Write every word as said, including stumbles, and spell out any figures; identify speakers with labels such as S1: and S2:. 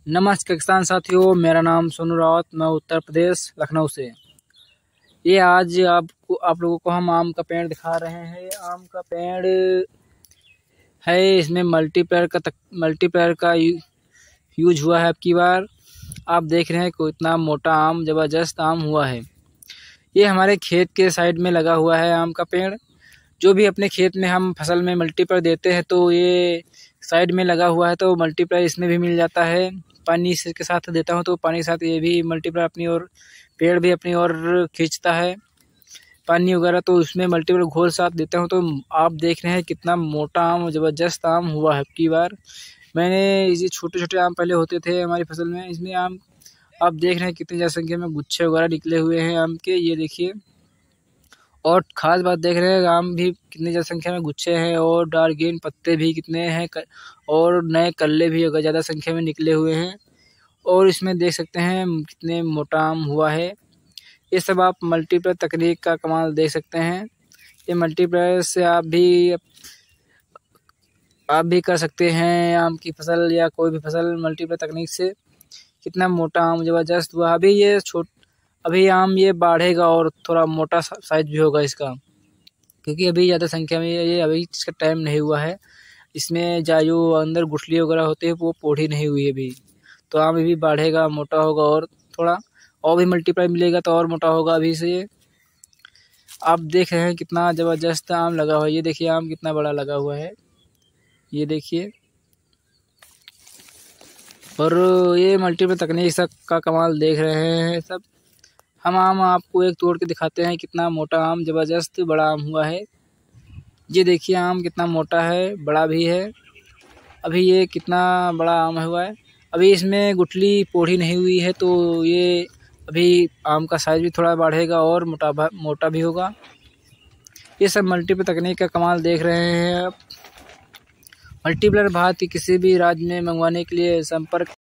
S1: नमस्कार किसान साथियों, मेरा नाम सोनू रावत, मैं उत्तर प्रदेश लखनऊ से। ये आज आपको आप लोगों को हम आम का पेड़ दिखा रहे हैं। आम का पेड़ है, इसमें मल्टीप्लायर का तक, मल्टीप्लायर का यू, यूज हुआ है। अब की बार आप देख रहे हैं कि इतना मोटा आम, ज़बरदस्त आम हुआ है। ये हमारे खेत के साइड में लगा हुआ है आम का पेड़। जो भी अपने खेत में हम फसल में मल्टीप्लायर देते हैं तो ये साइड में लगा हुआ है, तो मल्टीप्लायर इसमें भी मिल जाता है। पानी के साथ देता हूँ तो पानी के साथ ये भी मल्टीप्लायर अपनी ओर, पेड़ भी अपनी ओर खींचता है पानी वगैरह, तो उसमें मल्टीप्लायर घोल साथ देता हूँ। तो आप देख रहे हैं कितना मोटा आम, ज़बरदस्त आम हुआ है। की बार मैंने ये छोटे छोटे आम पहले होते थे हमारी फसल में, इसमें आम आप देख रहे हैं कितनी ज़्यादा संख्या में गुच्छे वगैरह निकले हुए हैं आम के, ये देखिए। और ख़ास बात देख रहे हैं, आम भी कितनी ज़्यादा संख्या में गुच्छे हैं और डार्क ग्रीन पत्ते भी कितने हैं, और नए कल्ले भी अगर ज़्यादा संख्या में निकले हुए हैं। और इसमें देख सकते हैं कितने मोटा आम हुआ है। ये सब आप मल्टीप्लायर तकनीक का कमाल देख सकते हैं। ये मल्टीप्लायर से आप भी आप भी कर सकते हैं आम की फसल या कोई भी फसल मल्टीप्लायर तकनीक से। कितना मोटा आम ज़बरदस्त हुआ। अभी ये छोट अभी आम ये बढ़ेगा और थोड़ा मोटा साइज भी होगा इसका, क्योंकि अभी ज़्यादा संख्या में ये अभी इसका टाइम नहीं हुआ है। इसमें जो अंदर गुठली वगैरह होती है वो पोढ़ी नहीं हुई है अभी, तो आम अभी बढ़ेगा, मोटा होगा और थोड़ा और भी मल्टीप्लाई मिलेगा तो और मोटा होगा अभी से। आप देख रहे हैं कितना ज़बरदस्त आम लगा हुआ है। ये देखिए आम कितना बड़ा लगा हुआ है, ये देखिए। और ये मल्टीप्लाई तकनीक सब का कमाल देख रहे हैं सब। हम आम आपको एक तोड़ के दिखाते हैं, कितना मोटा आम, ज़बरदस्त बड़ा आम हुआ है। ये देखिए आम कितना मोटा है, बड़ा भी है। अभी ये कितना बड़ा आम हुआ है। अभी इसमें गुठली पोढ़ी नहीं हुई है, तो ये अभी आम का साइज भी थोड़ा बढ़ेगा और मोटा मोटा भी होगा। ये सब मल्टीप्लायर तकनीक का कमाल देख रहे हैं आप। मल्टीप्लायर भारत के किसी भी राज्य में मंगवाने के लिए संपर्क